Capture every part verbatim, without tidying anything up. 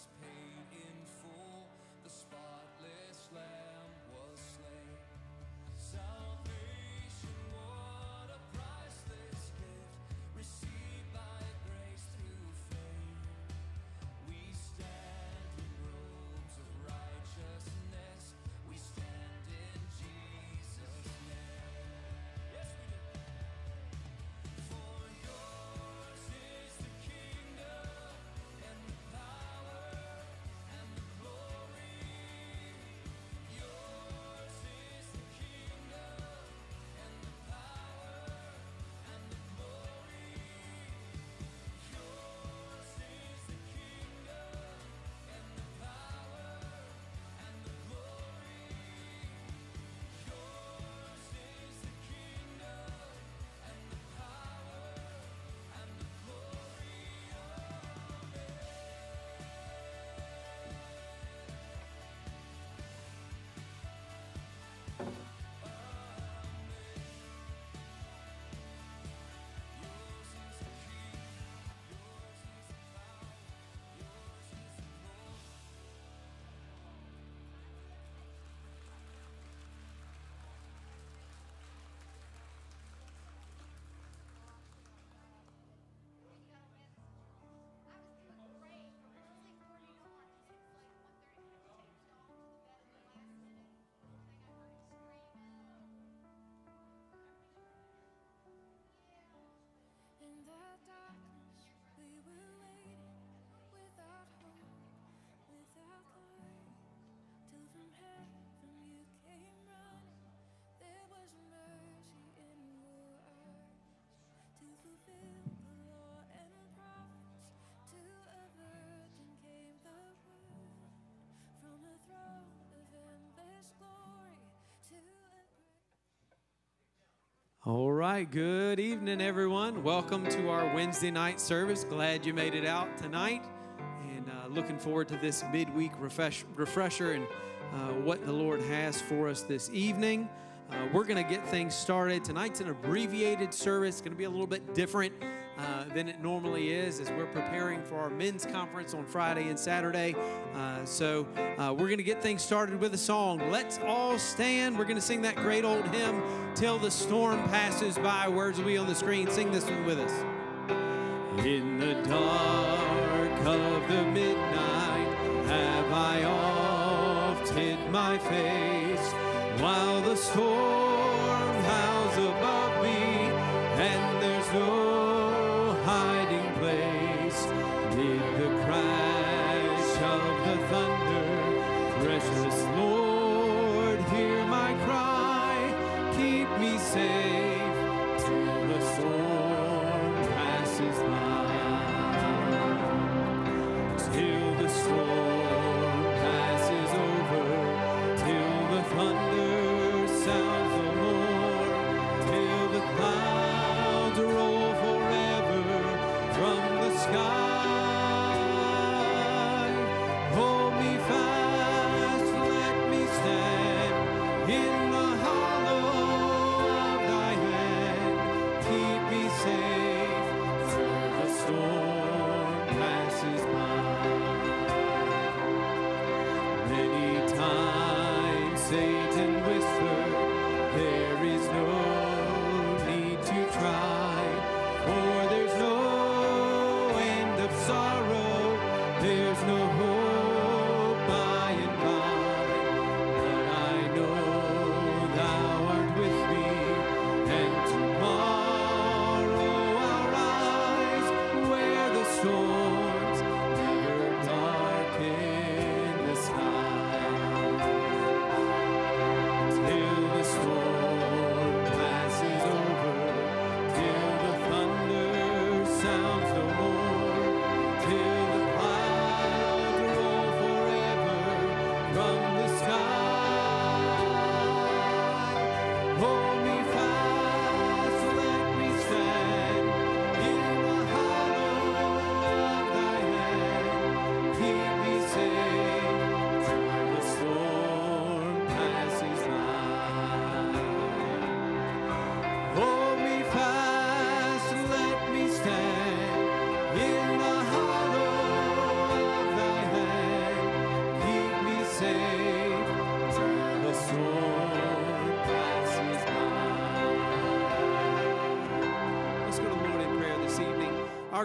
All right, good evening, everyone. Welcome to our Wednesday night service. Glad you made it out tonight, and uh, looking forward to this midweek refresh, refresher and uh, what the Lord has for us this evening. Uh, we're going to get things started. Tonight's an abbreviated service. It's going to be a little bit different uh, than it normally is as we're preparing for our men's conference on Friday and Saturday. Uh, so uh, we're going to get things started with a song. Let's all stand. We're going to sing that great old hymn, Till the Storm Passes By. Words will be on the screen. Sing this one with us. In the dark of the midnight have I oft hid my face, while the storm howls above me, and there's no hiding place. Mid the crash of the thunder, precious Lord, hear my cry. Keep me safe till the storm passes by. Till the storm passes over, till the thunder sounds no more, till the clouds roll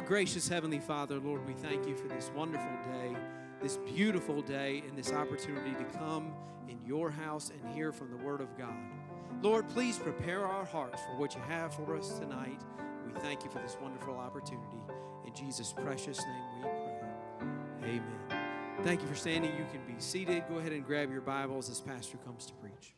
Our gracious Heavenly Father, Lord, we thank you for this wonderful day, this beautiful day, and this opportunity to come in your house and hear from the Word of God. Lord, please prepare our hearts for what you have for us tonight. We thank you for this wonderful opportunity. In Jesus' precious name we pray. Amen. Thank you for standing. You can be seated. Go ahead and grab your Bibles as Pastor comes to preach.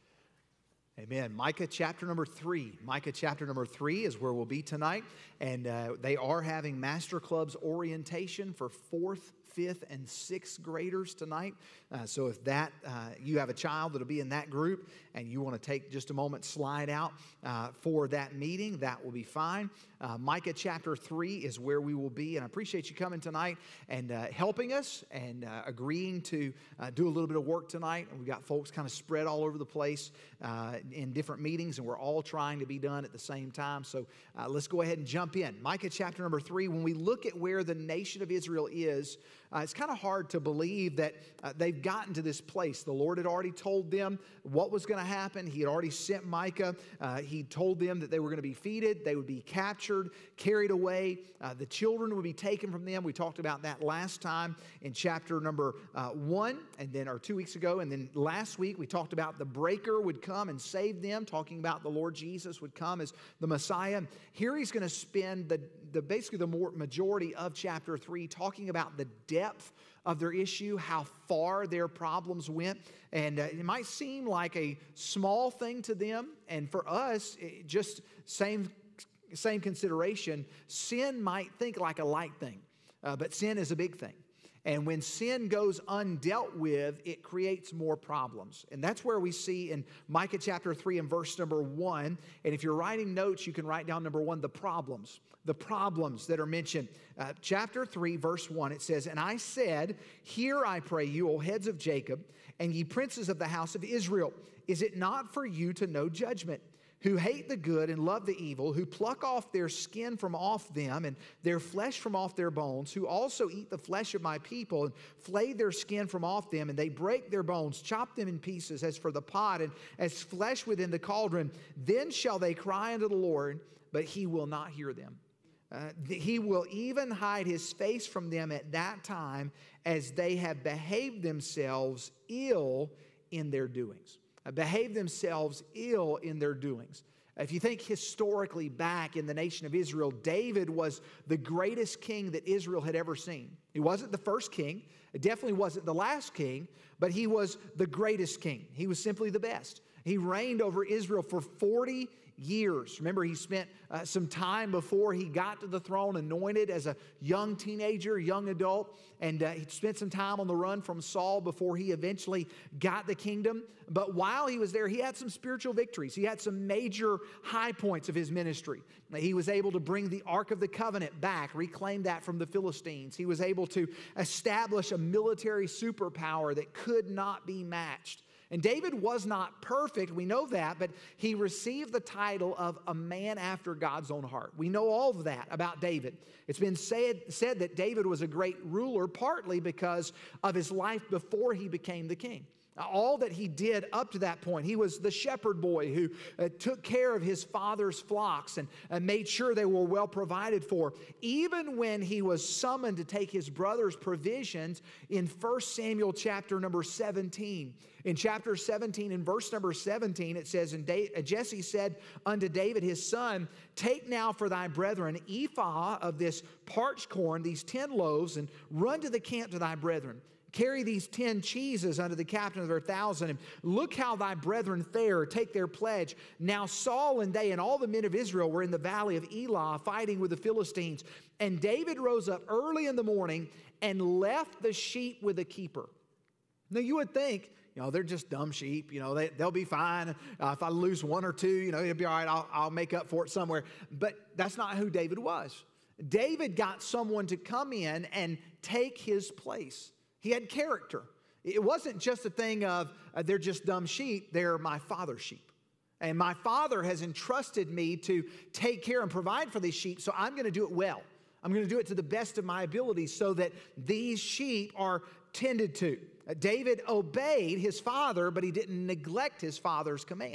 Amen. Micah chapter number three. Micah chapter number three is where we'll be tonight. And uh, they are having Master Clubs orientation for fourth, fifth, and sixth graders tonight. Uh, so if that uh, you have a child that'll be in that group and you want to take just a moment, slide out uh, for that meeting, that will be fine. Uh, Micah chapter three is where we will be. And I appreciate you coming tonight and uh, helping us and uh, agreeing to uh, do a little bit of work tonight. And we've got folks kind of spread all over the place uh, in different meetings, and we're all trying to be done at the same time. So uh, let's go ahead and jump in. Micah chapter number three, when we look at where the nation of Israel is, uh, it's kind of hard to believe that uh, they've gotten to this place. The Lord had already told them what was going to happen. He had already sent Micah. Uh, he told them that they were going to be defeated. They would be captured, carried away. Uh, the children would be taken from them. We talked about that last time in chapter number uh, one, and then or two weeks ago. And then last week we talked about the breaker would come and save them, talking about the Lord Jesus would come as the Messiah. Here he's going to spend the, the basically the more majority of chapter three talking about the depth of their issue, how far their problems went. And uh, it might seem like a small thing to them, and for us, it just same Same consideration. Sin might think like a light thing, uh, but sin is a big thing. And when sin goes undealt with, it creates more problems. And that's where we see in Micah chapter three and verse number one. And if you're writing notes, you can write down number one, the problems. The problems that are mentioned. Uh, chapter three, verse one, it says, "And I said, hear, I pray you, O heads of Jacob, and ye princes of the house of Israel. Is it not for you to know judgment? Who hate the good and love the evil, who pluck off their skin from off them and their flesh from off their bones, who also eat the flesh of my people and flay their skin from off them, and they break their bones, chop them in pieces as for the pot and as flesh within the cauldron. Then shall they cry unto the Lord, but he will not hear them. Uh, he will even hide his face from them at that time, as they have behaved themselves ill in their doings." Behave themselves ill in their doings. If you think historically back in the nation of Israel, David was the greatest king that Israel had ever seen. He wasn't the first king. It definitely wasn't the last king, but he was the greatest king. He was simply the best. He reigned over Israel for forty years. Remember, he spent uh, some time before he got to the throne anointed as a young teenager, young adult, and uh, he spent some time on the run from Saul before he eventually got the kingdom. But while he was there, he had some spiritual victories. He had some major high points of his ministry. He was able to bring the Ark of the Covenant back, reclaim that from the Philistines. He was able to establish a military superpower that could not be matched. And David was not perfect, we know that, but he received the title of a man after God's own heart. We know all of that about David. It's been said, said that David was a great ruler, partly because of his life before he became the king. All that he did up to that point, he was the shepherd boy who uh, took care of his father's flocks and uh, made sure they were well provided for. Even when he was summoned to take his brother's provisions in First Samuel chapter number seventeen. In chapter seventeen, in verse number seventeen, it says, "And Jesse said unto David his son, Take now for thy brethren ephah of this parched corn, these ten loaves, and run to the camp to thy brethren. Carry these ten cheeses unto the captain of their thousand, and look how thy brethren fare, take their pledge. Now Saul and they and all the men of Israel were in the valley of Elah fighting with the Philistines. And David rose up early in the morning and left the sheep with the keeper." Now you would think, you know, they're just dumb sheep. You know, they, they'll be fine. Uh, if I lose one or two, you know, it'll be all right. I'll, I'll make up for it somewhere. But that's not who David was. David got someone to come in and take his place. He had character. It wasn't just a thing of uh, they're just dumb sheep. They're my father's sheep. And my father has entrusted me to take care and provide for these sheep, so I'm going to do it well. I'm going to do it to the best of my ability so that these sheep are tended to. Uh, David obeyed his father, but he didn't neglect his father's command.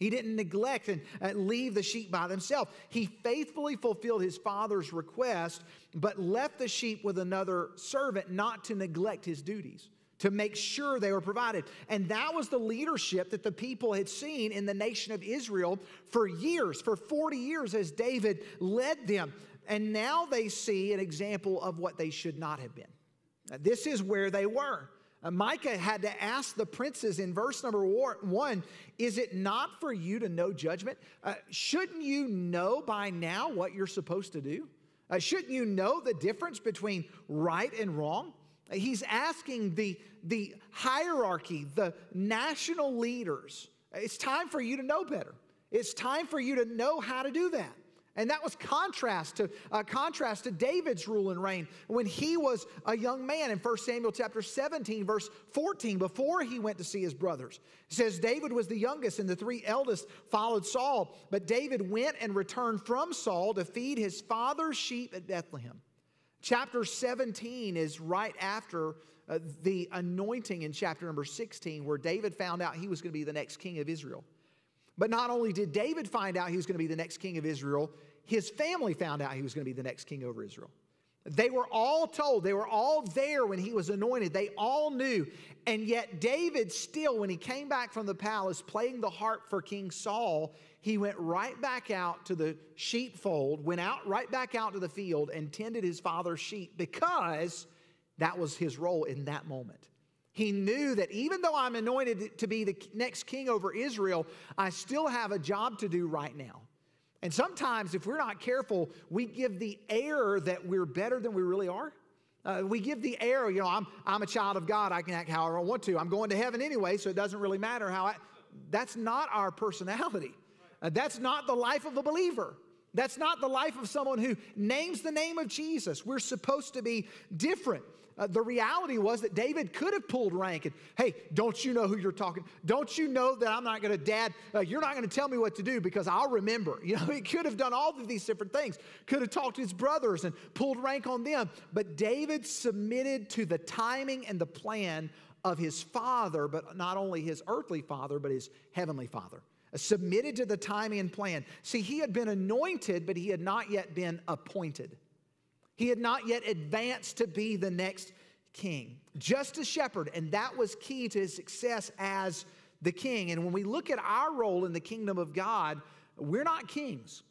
He didn't neglect and uh, leave the sheep by themselves. He faithfully fulfilled his father's request, but left the sheep with another servant not to neglect his duties, to make sure they were provided. And that was the leadership that the people had seen in the nation of Israel for years, for forty years as David led them. And now they see an example of what they should not have been. Now, this is where they were. Uh, Micah had to ask the princes in verse number one, is it not for you to know judgment? Uh, shouldn't you know by now what you're supposed to do? Uh, shouldn't you know the difference between right and wrong? Uh, he's asking the, the hierarchy, the national leaders, it's time for you to know better. It's time for you to know how to do that. And that was contrast to uh, contrast to David's rule and reign when he was a young man in First Samuel chapter seventeen, verse fourteen, before he went to see his brothers. It says, David was the youngest, and the three eldest followed Saul. But David went and returned from Saul to feed his father's sheep at Bethlehem. Chapter seventeen is right after uh, the anointing in chapter number sixteen, where David found out he was going to be the next king of Israel. But not only did David find out he was going to be the next king of Israel, his family found out he was going to be the next king over Israel. They were all told, they were all there when he was anointed. They all knew. And yet David still, when he came back from the palace playing the harp for King Saul, he went right back out to the sheepfold, went out right back out to the field and tended his father's sheep, because that was his role in that moment. He knew that even though I'm anointed to be the next king over Israel, I still have a job to do right now. And sometimes, if we're not careful, we give the air that we're better than we really are. Uh, we give the air, you know, I'm, I'm a child of God. I can act however I want to. I'm going to heaven anyway, so it doesn't really matter how I... That's not our personality. Uh, that's not the life of a believer. That's not the life of someone who names the name of Jesus. We're supposed to be different. Uh, the reality was that David could have pulled rank and, hey, don't you know who you're talking? Don't you know that I'm not going to, Dad, uh, you're not going to tell me what to do because I'll remember. You know, he could have done all of these different things. Could have talked to his brothers and pulled rank on them. But David submitted to the timing and the plan of his father, but not only his earthly father, but his heavenly father. Uh, submitted to the timing and plan. See, he had been anointed, but he had not yet been appointed. He had not yet advanced to be the next king, just a shepherd, and that was key to his success as the king. And when we look at our role in the kingdom of God, we're not kings.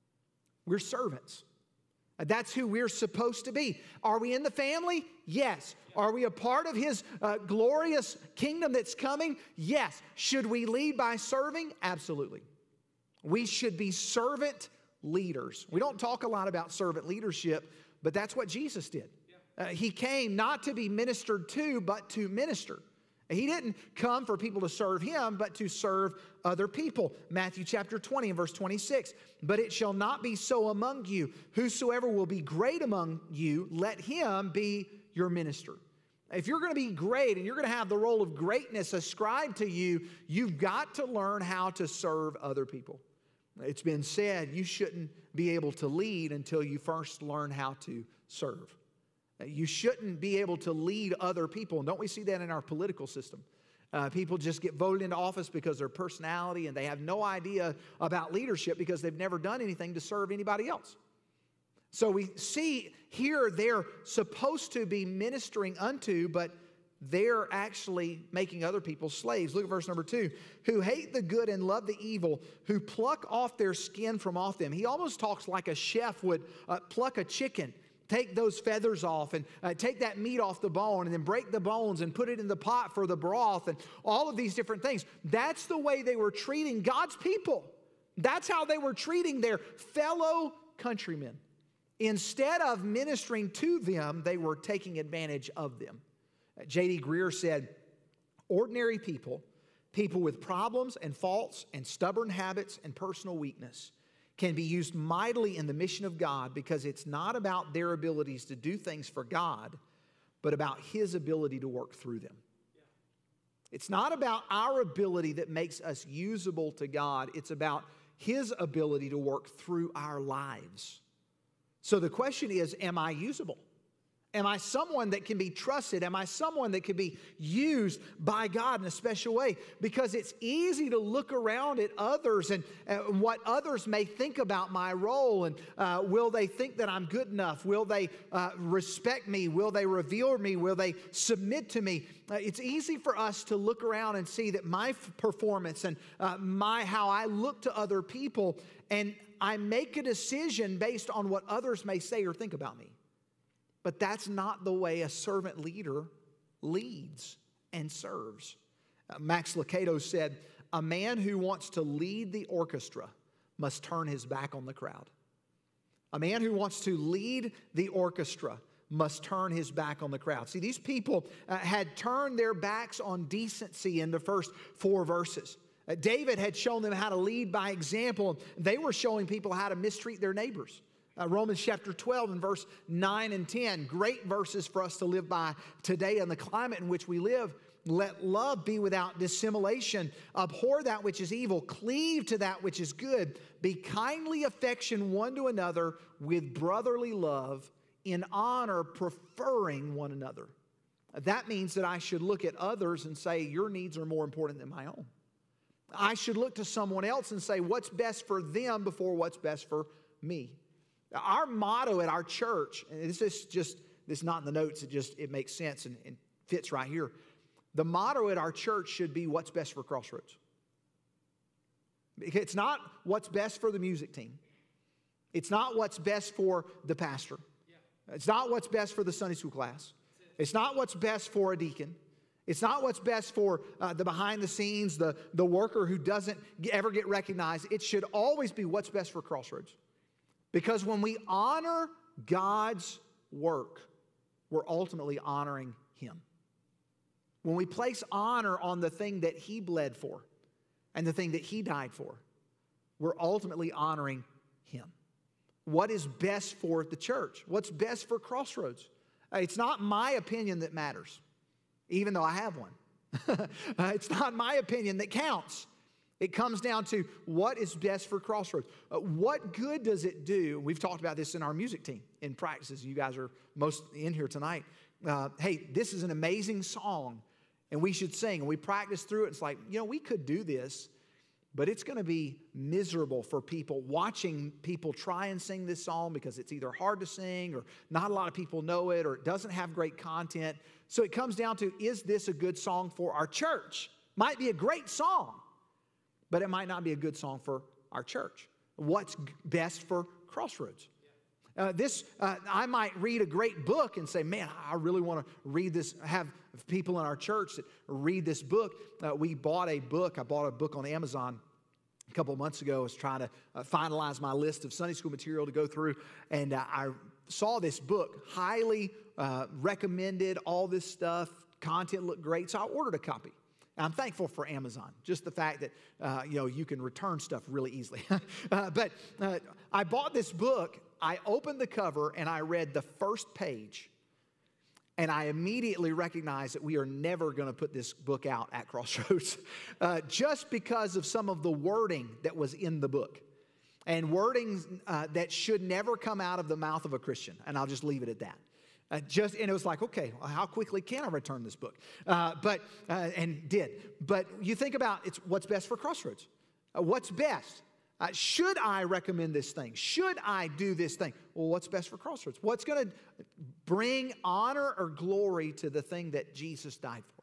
We're servants. That's who we're supposed to be. Are we in the family? Yes. Are we a part of his uh, glorious kingdom that's coming? Yes. Should we lead by serving? Absolutely. We should be servant leaders. We don't talk a lot about servant leadership, but that's what Jesus did. Uh, he came not to be ministered to, but to minister. He didn't come for people to serve him, but to serve other people. Matthew chapter twenty and verse twenty-six. But it shall not be so among you. Whosoever will be great among you, let him be your minister. If you're going to be great and you're going to have the role of greatness ascribed to you, you've got to learn how to serve other people. It's been said you shouldn't be able to lead until you first learn how to serve. You shouldn't be able to lead other people. And don't we see that in our political system? Uh, people just get voted into office because of their personality, and they have no idea about leadership because they've never done anything to serve anybody else. So we see here they're supposed to be ministering unto, but they're actually making other people slaves. Look at verse number two. Who hate the good and love the evil, who pluck off their skin from off them. He almost talks like a chef would uh, pluck a chicken. Take those feathers off and uh, take that meat off the bone and then break the bones and put it in the pot for the broth and all of these different things. That's the way they were treating God's people. That's how they were treating their fellow countrymen. Instead of ministering to them, they were taking advantage of them. J D Greer said, ordinary people, people with problems and faults and stubborn habits and personal weakness, can be used mightily in the mission of God because it's not about their abilities to do things for God, but about his ability to work through them. It's not about our ability that makes us usable to God. It's about his ability to work through our lives. So the question is, am I usable? Am I someone that can be trusted? Am I someone that can be used by God in a special way? Because it's easy to look around at others and uh, what others may think about my role. And uh, will they think that I'm good enough? Will they uh, respect me? Will they revere me? Will they submit to me? Uh, it's easy for us to look around and see that my f- performance and uh, my how I look to other people, and I make a decision based on what others may say or think about me. But that's not the way a servant leader leads and serves. Uh, Max Lucado said, a man who wants to lead the orchestra must turn his back on the crowd. A man who wants to lead the orchestra must turn his back on the crowd. See, these people uh, had turned their backs on decency in the first four verses. Uh, David had shown them how to lead by example. They were showing people how to mistreat their neighbors. Uh, Romans chapter twelve and verse nine and ten, great verses for us to live by today in the climate in which we live. Let love be without dissimulation. Abhor that which is evil. Cleave to that which is good. Be kindly affection one to another with brotherly love, in honor preferring one another. That means that I should look at others and say, your needs are more important than my own. I should look to someone else and say, what's best for them before what's best for me. Our motto at our church, and this is just, this is not in the notes, it just, it makes sense and, and fits right here. The motto at our church should be what's best for Crossroads. It's not what's best for the music team. It's not what's best for the pastor. It's not what's best for the Sunday school class. It's not what's best for a deacon. It's not what's best for uh, the behind the scenes, the, the worker who doesn't ever get recognized. It should always be what's best for Crossroads. Because when we honor God's work, we're ultimately honoring Him. When we place honor on the thing that He bled for and the thing that He died for, we're ultimately honoring Him. What is best for the church? What's best for Crossroads? It's not my opinion that matters, even though I have one. It's not my opinion that counts. It comes down to what is best for Crossroads. Uh, what good does it do? We've talked about this in our music team in practices. You guys are most in here tonight. Uh, hey, this is an amazing song, and we should sing. And we practice through it. It's like, you know, we could do this, but it's going to be miserable for people watching people try and sing this song because it's either hard to sing or not a lot of people know it or it doesn't have great content. So it comes down to, is this a good song for our church? Might be a great song, but it might not be a good song for our church. What's best for Crossroads? Uh, this, uh, I might read a great book and say, man, I really want to read this, have people in our church that read this book. Uh, we bought a book. I bought a book on Amazon a couple of months ago. I was trying to uh, finalize my list of Sunday school material to go through, and uh, I saw this book, highly uh, recommended, all this stuff, content looked great, so I ordered a copy. I'm thankful for Amazon, just the fact that, uh, you know, you can return stuff really easily. uh, but uh, I bought this book, I opened the cover, and I read the first page, and I immediately recognized that we are never going to put this book out at Crossroads, uh, just because of some of the wording that was in the book, and wording uh, that should never come out of the mouth of a Christian, and I'll just leave it at that. Uh, just and it was like, okay, well, how quickly can I return this book? Uh, but uh, and did. But you think about it's what's best for Crossroads. Uh, what's best? Uh, should I recommend this thing? Should I do this thing? Well, what's best for Crossroads? What's going to bring honor or glory to the thing that Jesus died for?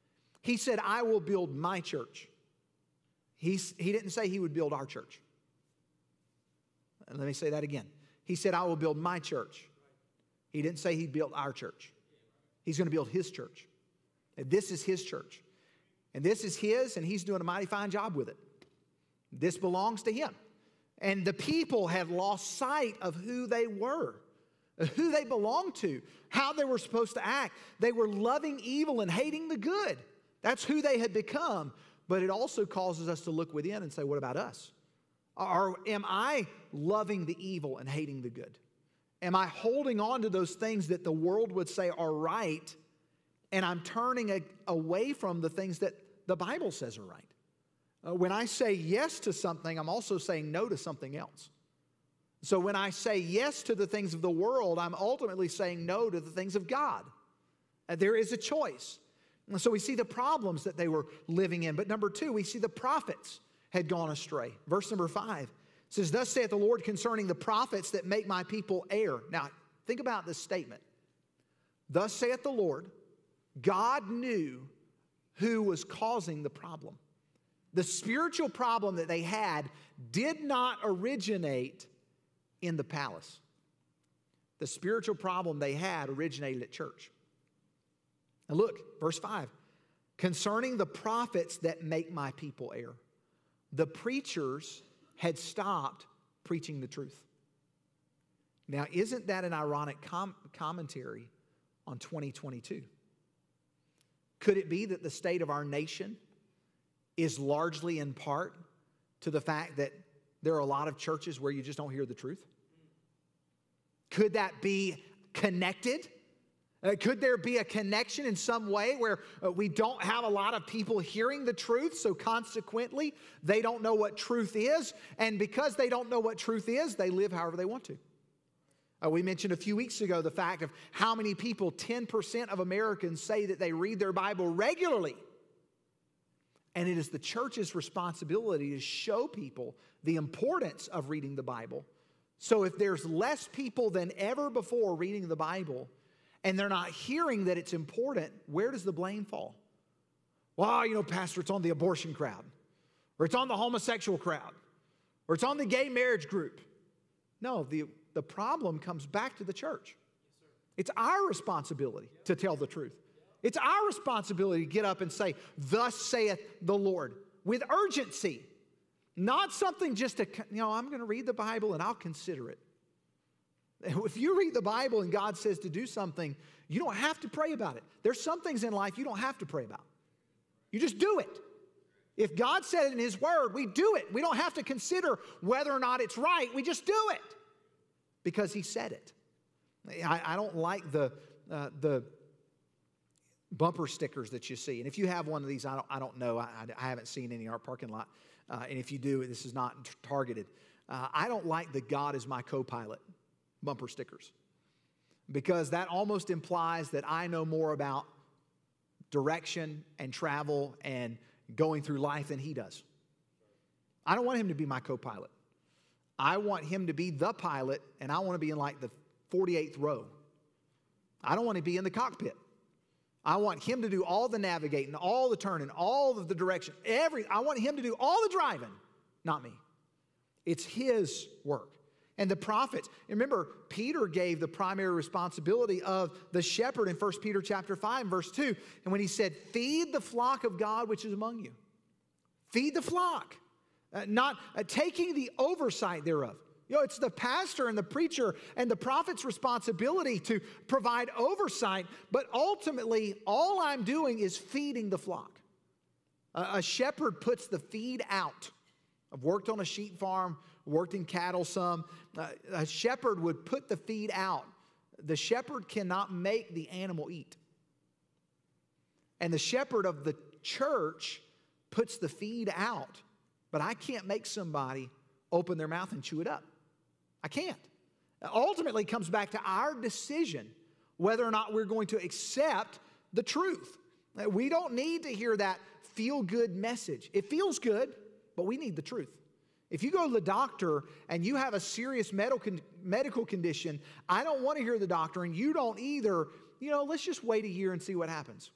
He said, I will build my church. He's, he didn't say he would build our church. Let me say that again. He said, I will build my church. He didn't say he built our church. He's going to build his church. And this is his church. And this is his, and he's doing a mighty fine job with it. This belongs to him. And the people had lost sight of who they were, who they belonged to, how they were supposed to act. They were loving evil and hating the good. That's who they had become. But it also causes us to look within and say, what about us? Or am I loving the evil and hating the good? Am I holding on to those things that the world would say are right, and I'm turning a, away from the things that the Bible says are right? Uh, when I say yes to something, I'm also saying no to something else. So when I say yes to the things of the world, I'm ultimately saying no to the things of God. Uh, There is a choice. And so we see the problems that they were living in. But number two, we see the prophets had gone astray. Verse number five says, thus saith the Lord concerning the prophets that make my people err. Now, think about this statement. Thus saith the Lord, God knew who was causing the problem. The spiritual problem that they had did not originate in the palace. The spiritual problem they had originated at church. Now look, verse five. Concerning the prophets that make my people err. The preachers had stopped preaching the truth. Now, isn't that an ironic com- commentary on twenty twenty-two? Could it be that the state of our nation is largely in part to the fact that there are a lot of churches where you just don't hear the truth? Could that be connected? Uh, could there be a connection in some way where uh, we don't have a lot of people hearing the truth, so consequently they don't know what truth is, and because they don't know what truth is, they live however they want to? Uh, we mentioned a few weeks ago the fact of how many people, ten percent of Americans, say that they read their Bible regularly. And it is the church's responsibility to show people the importance of reading the Bible. So if there's less people than ever before reading the Bible, and they're not hearing that it's important, where does the blame fall? Well, you know, Pastor, it's on the abortion crowd, or it's on the homosexual crowd, or it's on the gay marriage group. No, the, the problem comes back to the church. It's our responsibility to tell the truth. It's our responsibility to get up and say, thus saith the Lord, with urgency. Not something just to, you know, I'm going to read the Bible and I'll consider it. If you read the Bible and God says to do something, you don't have to pray about it. There's some things in life you don't have to pray about. You just do it. If God said it in His Word, we do it. We don't have to consider whether or not it's right. We just do it because He said it. I, I don't like the, uh, the bumper stickers that you see. And if you have one of these, I don't, I don't know. I, I haven't seen any in our parking lot. Uh, and if you do, this is not targeted. Uh, I don't like the God is my co-pilot bumper stickers, because that almost implies that I know more about direction and travel and going through life than he does. I don't want him to be my co-pilot. I want him to be the pilot, and I want to be in like the forty-eighth row. I don't want to be in the cockpit. I want him to do all the navigating, all the turning, all of the direction. Every, I want him to do all the driving, not me. It's his work. And the prophets, remember, Peter gave the primary responsibility of the shepherd in First Peter chapter five, verse two. And when he said, feed the flock of God which is among you. Feed the flock. Uh, not uh, taking the oversight thereof. You know, it's the pastor and the preacher and the prophet's responsibility to provide oversight, but ultimately, all I'm doing is feeding the flock. A, a shepherd puts the feed out. I've worked on a sheep farm, worked in cattle some. Uh, a shepherd would put the feed out. The shepherd cannot make the animal eat. And the shepherd of the church puts the feed out, but I can't make somebody open their mouth and chew it up. I can't. Ultimately, it comes back to our decision whether or not we're going to accept the truth. We don't need to hear that feel-good message. It feels good, but we need the truth. If you go to the doctor and you have a serious medical medical condition, I don't want to hear the doctor, and you don't either. You know, let's just wait a year and see what happens.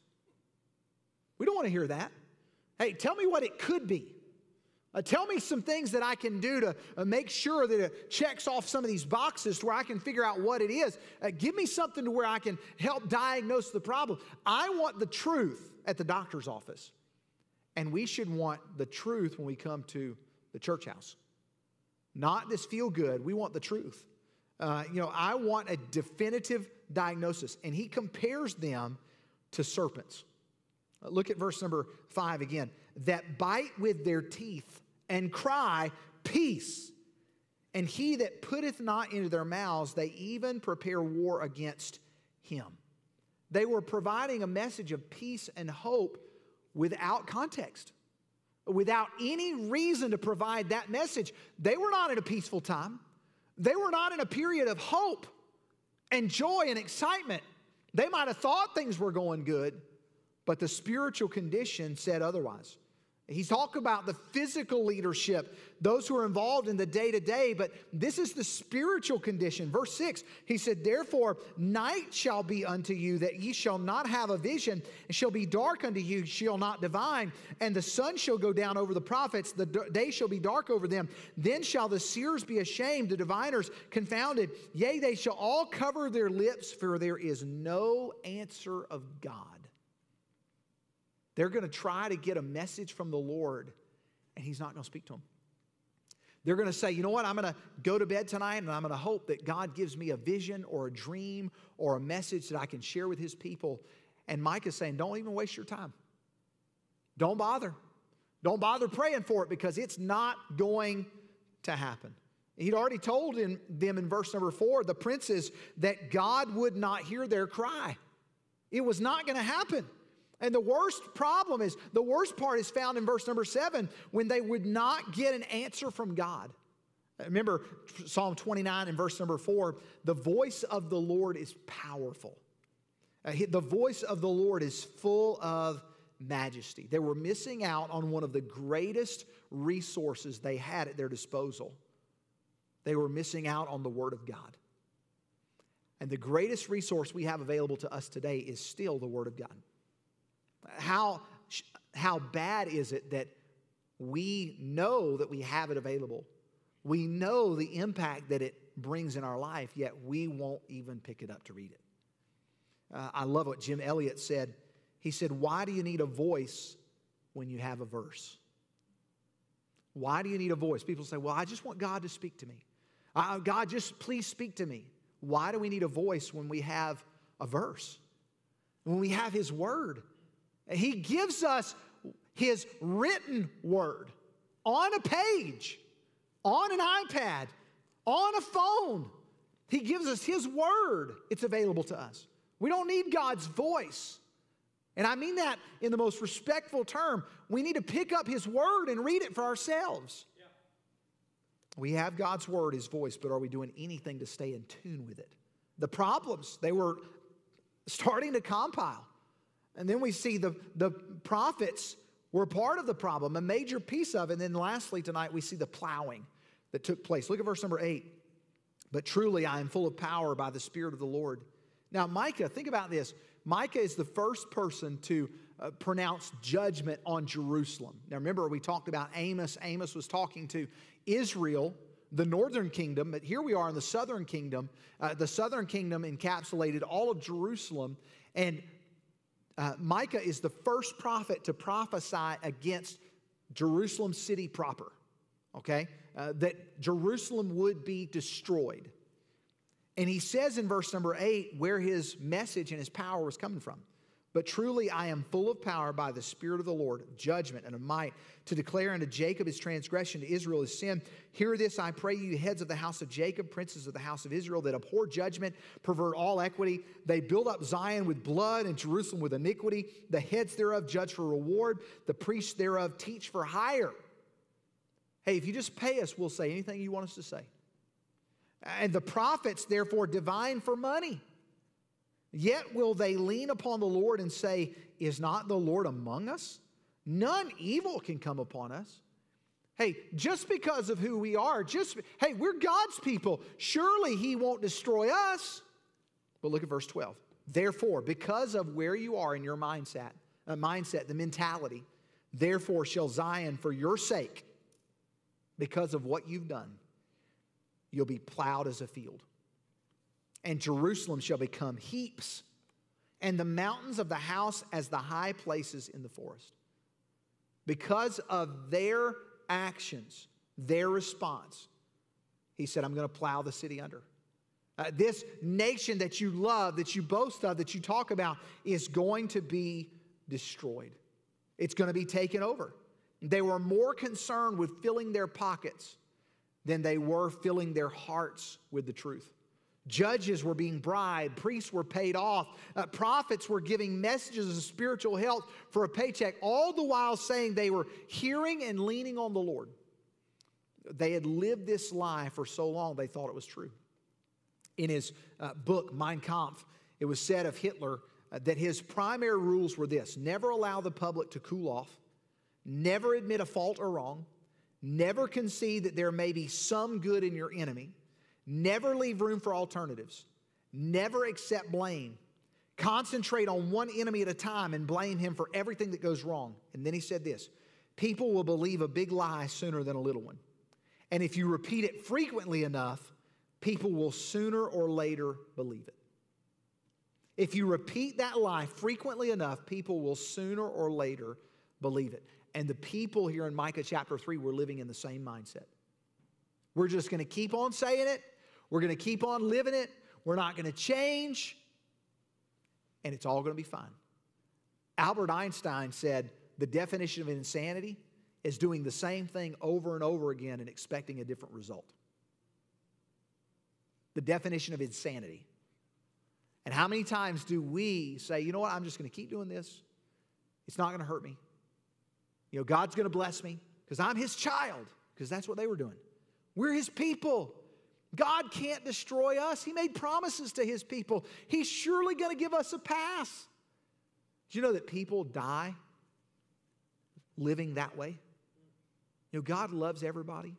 We don't want to hear that. Hey, tell me what it could be. Uh, tell me some things that I can do to uh, make sure that it checks off some of these boxes to where I can figure out what it is. Uh, give me something to where I can help diagnose the problem. I want the truth at the doctor's office. And we should want the truth when we come to the church house. Not this feel good. We want the truth. Uh, you know, I want a definitive diagnosis. And he compares them to serpents. Uh, look at verse number five again. That bite with their teeth and cry, peace. And he that putteth not into their mouths, they even prepare war against him. They were providing a message of peace and hope without context, without any reason to provide that message. They were not in a peaceful time. They were not in a period of hope and joy and excitement. They might have thought things were going good, but the spiritual condition said otherwise. He's talking about the physical leadership, those who are involved in the day-to-day, but this is the spiritual condition. Verse six, he said, therefore, night shall be unto you, that ye shall not have a vision, and shall be dark unto you, shall not divine, and the sun shall go down over the prophets, the day shall be dark over them. Then shall the seers be ashamed, the diviners confounded. Yea, they shall all cover their lips, for there is no answer of God. They're going to try to get a message from the Lord, and He's not going to speak to them. They're going to say, you know what, I'm going to go to bed tonight, and I'm going to hope that God gives me a vision or a dream or a message that I can share with His people. And Micah's saying, don't even waste your time. Don't bother. Don't bother praying for it, because it's not going to happen. He'd already told in, them in verse number four, the princes, that God would not hear their cry. It was not going to happen. And the worst problem is, the worst part is found in verse number seven, when they would not get an answer from God. Remember Psalm twenty-nine and verse number four, the voice of the Lord is powerful. Uh, the voice of the Lord is full of majesty. They were missing out on one of the greatest resources they had at their disposal. They were missing out on the Word of God. And the greatest resource we have available to us today is still the Word of God. How, how bad is it that we know that we have it available? We know the impact that it brings in our life, yet we won't even pick it up to read it. Uh, I love what Jim Elliott said. He said, why do you need a voice when you have a verse? Why do you need a voice? People say, well, I just want God to speak to me. Uh, God, just please speak to me. Why do we need a voice when we have a verse? When we have His Word? He gives us His written Word on a page, on an iPad, on a phone. He gives us His Word. It's available to us. We don't need God's voice. And I mean that in the most respectful term. We need to pick up His Word and read it for ourselves. Yeah. We have God's Word, His voice, but are we doing anything to stay in tune with it? The problems, they were starting to compile. And then we see the, the prophets were part of the problem, a major piece of it. And then lastly tonight we see the plowing that took place. Look at verse number eight. But truly I am full of power by the Spirit of the Lord. Now Micah, think about this. Micah is the first person to uh, pronounce judgment on Jerusalem. Now remember, we talked about Amos. Amos was talking to Israel, the northern kingdom, but here we are in the southern kingdom. Uh, the southern kingdom encapsulated all of Jerusalem, and Uh, Micah is the first prophet to prophesy against Jerusalem city proper, okay? Uh, that Jerusalem would be destroyed. And he says in verse number eight where his message and his power was coming from. But truly I am full of power by the Spirit of the Lord, of judgment and of might, to declare unto Jacob his transgression, to Israel his sin. Hear this, I pray you, heads of the house of Jacob, princes of the house of Israel, that abhor judgment, pervert all equity. They build up Zion with blood and Jerusalem with iniquity. The heads thereof judge for reward. The priests thereof teach for hire. Hey, if you just pay us, we'll say anything you want us to say. And the prophets therefore divine for money. Yet will they lean upon the Lord and say, is not the Lord among us? None evil can come upon us. Hey, just because of who we are, just, hey, we're God's people. Surely He won't destroy us. But look at verse twelve. Therefore, because of where you are in your mindset, uh, mindset, the mentality, therefore shall Zion for your sake, because of what you've done, you'll be plowed as a field. And Jerusalem shall become heaps, and the mountains of the house as the high places in the forest. Because of their actions, their response, He said, I'm going to plow the city under. Uh, this nation that you love, that you boast of, that you talk about, is going to be destroyed. It's going to be taken over. They were more concerned with filling their pockets than they were filling their hearts with the truth. Judges were being bribed. Priests were paid off. Uh, prophets were giving messages of spiritual health for a paycheck, all the while saying they were hearing and leaning on the Lord. They had lived this lie for so long, they thought it was true. In his uh, book, Mein Kampf, it was said of Hitler uh, that his primary rules were this: never allow the public to cool off, never admit a fault or wrong, never concede that there may be some good in your enemy, never leave room for alternatives, never accept blame, concentrate on one enemy at a time and blame him for everything that goes wrong. And then he said this: people will believe a big lie sooner than a little one. And if you repeat it frequently enough, people will sooner or later believe it. If you repeat that lie frequently enough, people will sooner or later believe it. And the people here in Micah chapter three were living in the same mindset. We're just going to keep on saying it. We're going to keep on living it. We're not going to change. And it's all going to be fine. Albert Einstein said the definition of insanity is doing the same thing over and over again and expecting a different result. The definition of insanity. And how many times do we say, you know what, I'm just going to keep doing this. It's not going to hurt me. You know, God's going to bless me because I'm His child, because that's what they were doing. We're His people. God can't destroy us. He made promises to His people. He's surely going to give us a pass. Do you know that people die living that way? You know, God loves everybody.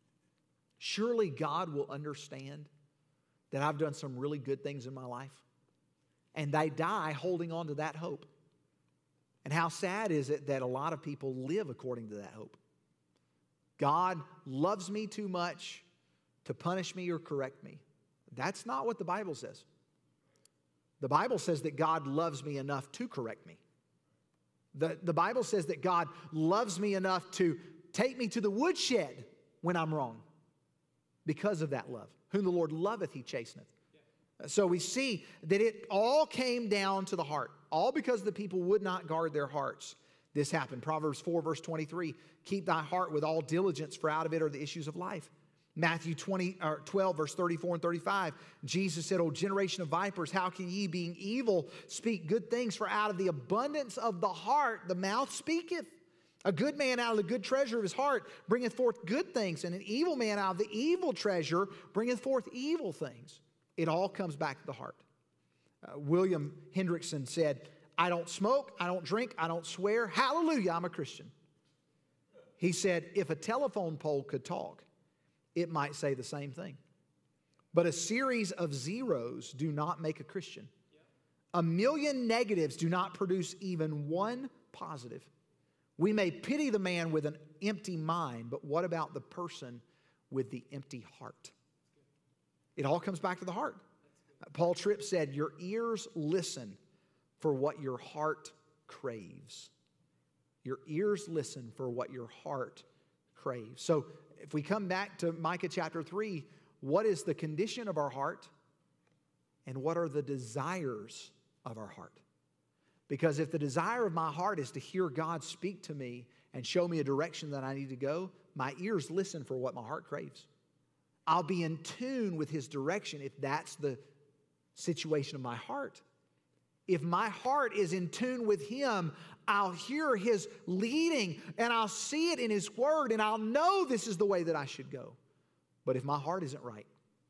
Surely God will understand that I've done some really good things in my life. And they die holding on to that hope. And how sad is it that a lot of people live according to that hope? God loves me too much to punish me or correct me. That's not what the Bible says. The Bible says that God loves me enough to correct me. The, the Bible says that God loves me enough to take me to the woodshed when I'm wrong because of that love. Whom the Lord loveth, He chasteneth. So we see that it all came down to the heart. All because the people would not guard their hearts. This happened. Proverbs four verse twenty-three. Keep thy heart with all diligence, for out of it are the issues of life. Matthew twenty, or twelve verse thirty-four and thirty-five. Jesus said, O generation of vipers, how can ye, being evil, speak good things? For out of the abundance of the heart the mouth speaketh. A good man out of the good treasure of his heart bringeth forth good things, and an evil man out of the evil treasure bringeth forth evil things. It all comes back to the heart. Uh, William Hendrickson said, I don't smoke, I don't drink, I don't swear. Hallelujah, I'm a Christian. He said, if a telephone pole could talk, it might say the same thing. But a series of zeros do not make a Christian. A million negatives do not produce even one positive. We may pity the man with an empty mind, but what about the person with the empty heart? It all comes back to the heart. Paul Tripp said, your ears listen for what your heart craves. Your ears listen for what your heart craves. So if we come back to Micah chapter three, what is the condition of our heart? And what are the desires of our heart? Because if the desire of my heart is to hear God speak to me and show me a direction that I need to go, my ears listen for what my heart craves. I'll be in tune with His direction if that's the situation of my heart. If my heart is in tune with Him, I'll hear His leading and I'll see it in His Word and I'll know this is the way that I should go. But if my heart isn't right,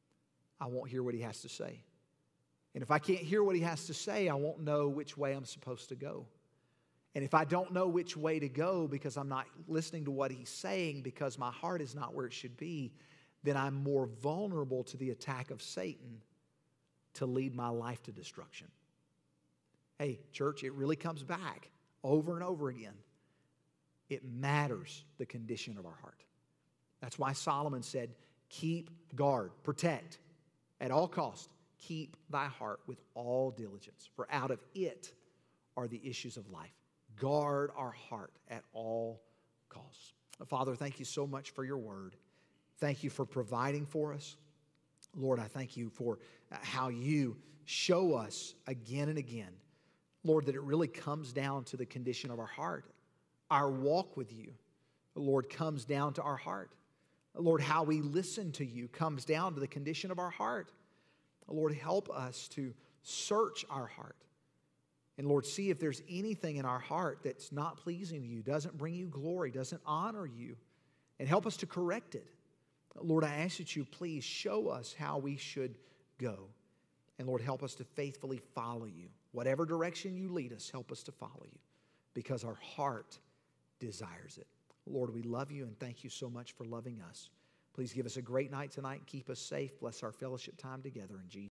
I won't hear what He has to say. And if I can't hear what He has to say, I won't know which way I'm supposed to go. And if I don't know which way to go because I'm not listening to what He's saying, because my heart is not where it should be, then I'm more vulnerable to the attack of Satan to lead my life to destruction. Hey, church, it really comes back over and over again. It matters the condition of our heart. That's why Solomon said, keep guard, protect at all costs. Keep thy heart with all diligence, for out of it are the issues of life. Guard our heart at all costs. Father, thank you so much for your word. Thank you for providing for us. Lord, I thank you for how you show us again and again, Lord, that it really comes down to the condition of our heart. Our walk with you, Lord, comes down to our heart. Lord, how we listen to you comes down to the condition of our heart. Lord, help us to search our heart. And Lord, see if there's anything in our heart that's not pleasing to you, doesn't bring you glory, doesn't honor you. And help us to correct it. Lord, I ask that you please show us how we should go. And Lord, help us to faithfully follow you. Whatever direction you lead us, help us to follow you because our heart desires it. Lord, we love you and thank you so much for loving us. Please give us a great night tonight and keep us safe. Bless our fellowship time together in Jesus' name.